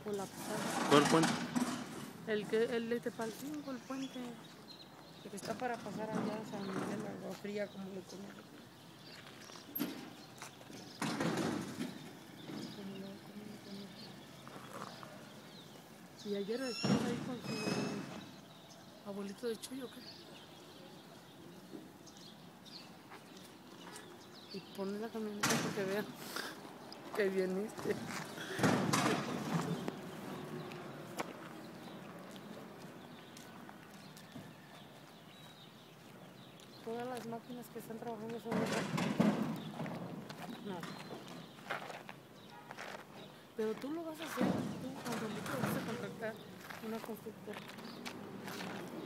por la pasada. ¿Cuál puente? El de Tepalcingo, el puente, el que está para pasar allá a San Miguel, Agua Fría, como le conocen. Y ayer estaba ahí con su abuelito de Chuyo, ¿qué? Y pone la camioneta para que vean que viniste. Todas las máquinas que están trabajando son de... No. Pero tú lo vas a hacer, tú, Angelito, vas a contratar una constructora.